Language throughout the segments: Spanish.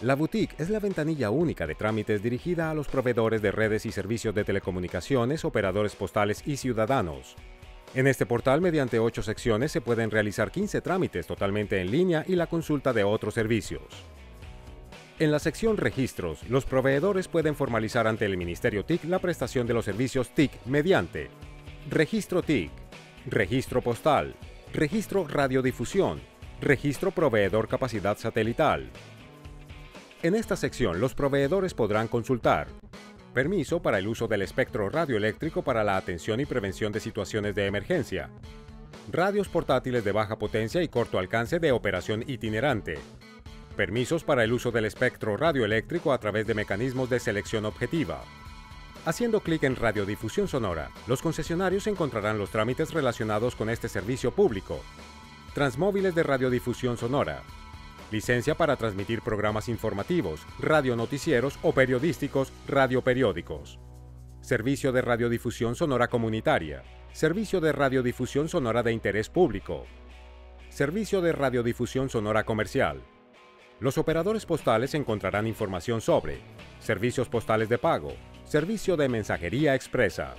La Boutique es la ventanilla única de trámites dirigida a los proveedores de redes y servicios de telecomunicaciones, operadores postales y ciudadanos. En este portal, mediante 8 secciones, se pueden realizar 15 trámites totalmente en línea y la consulta de otros servicios. En la sección Registros, los proveedores pueden formalizar ante el Ministerio TIC la prestación de los servicios TIC mediante Registro TIC, Registro Postal, Registro Radiodifusión, Registro Proveedor Capacidad Satelital. En esta sección, los proveedores podrán consultar permiso para el uso del espectro radioeléctrico para la atención y prevención de situaciones de emergencia, radios portátiles de baja potencia y corto alcance de operación itinerante, permisos para el uso del espectro radioeléctrico a través de mecanismos de selección objetiva. Haciendo clic en Radiodifusión Sonora, los concesionarios encontrarán los trámites relacionados con este servicio público. Transmóviles de radiodifusión sonora. Licencia para transmitir programas informativos, radionoticieros o periodísticos, radioperiódicos. Servicio de radiodifusión sonora comunitaria. Servicio de radiodifusión sonora de interés público. Servicio de radiodifusión sonora comercial. Los operadores postales encontrarán información sobre servicios postales de pago, servicio de mensajería expresa.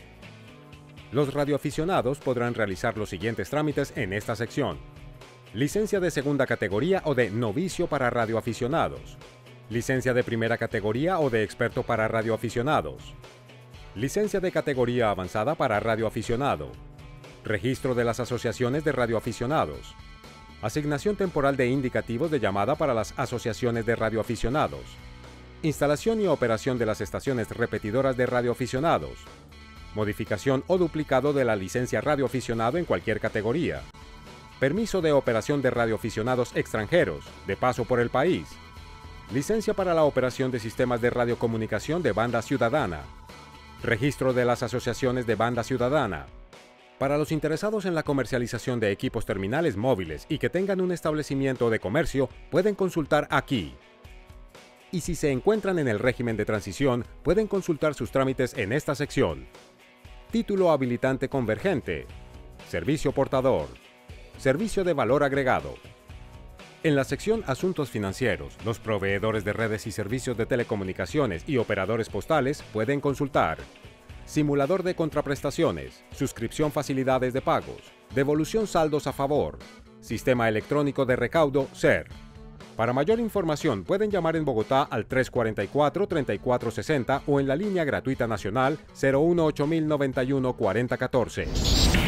Los radioaficionados podrán realizar los siguientes trámites en esta sección. Licencia de segunda categoría o de novicio para radioaficionados. Licencia de primera categoría o de experto para radioaficionados. Licencia de categoría avanzada para radioaficionado. Registro de las asociaciones de radioaficionados. Asignación temporal de indicativos de llamada para las asociaciones de radioaficionados. Instalación y operación de las estaciones repetidoras de radioaficionados. Modificación o duplicado de la licencia radioaficionado en cualquier categoría. Permiso de operación de radioaficionados extranjeros, de paso por el país. Licencia para la operación de sistemas de radiocomunicación de banda ciudadana. Registro de las asociaciones de banda ciudadana. Para los interesados en la comercialización de equipos terminales móviles y que tengan un establecimiento de comercio, pueden consultar aquí. Y si se encuentran en el régimen de transición, pueden consultar sus trámites en esta sección. Título habilitante convergente. Servicio portador. Servicio de valor agregado. En la sección Asuntos financieros, los proveedores de redes y servicios de telecomunicaciones y operadores postales pueden consultar simulador de contraprestaciones, suscripción facilidades de pagos, devolución saldos a favor, sistema electrónico de recaudo SER. Para mayor información pueden llamar en Bogotá al 344-3460 o en la línea gratuita nacional 018 091 4014.